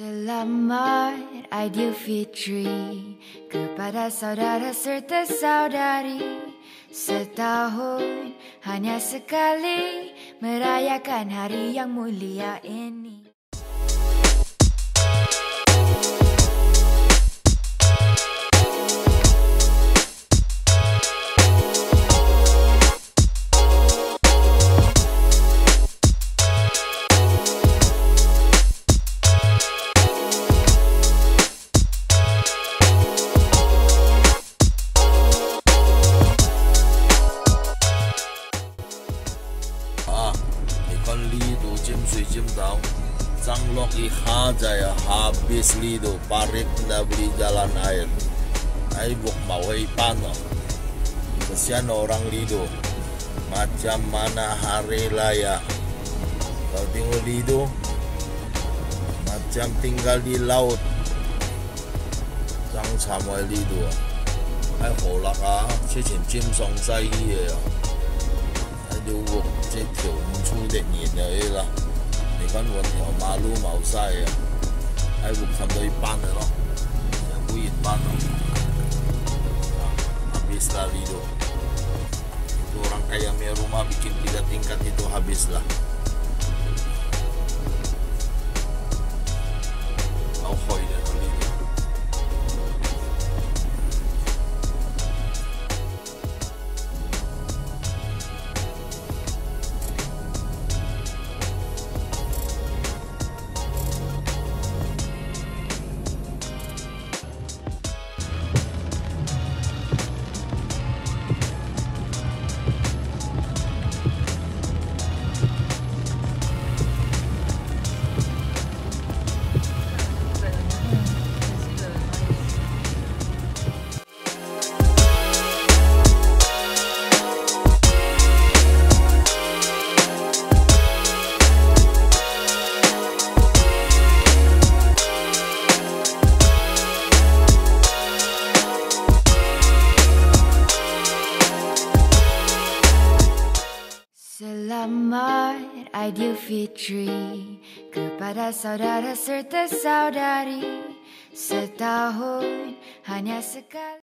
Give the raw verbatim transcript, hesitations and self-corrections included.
Selamat Aidilfitri kepada saudara serta saudari. Setahun hanya sekali merayakan hari yang mulia ini. Sanglok iha jaya habis lido parit na beli jalan air. Ay buk mawai pano. Kesian orang lido. Macam mana hari raya. Kau tengok lido. Macam tinggal di laut. Sang sama lido. Ay hola ka. Cincin cim song sai ye. Ay do buk cetiu muncul dek ni lah. 你看我條馬路冇晒啊，喺會看到一半的咯，全部一半咯。Habis lah itu. Itu orang kaya punya rumah bikin tiga tingkat itu habis lah. Mau hoi dah itu. Selamat Aidilfitri kepada saudara serta saudari. Setahun hanya sekali.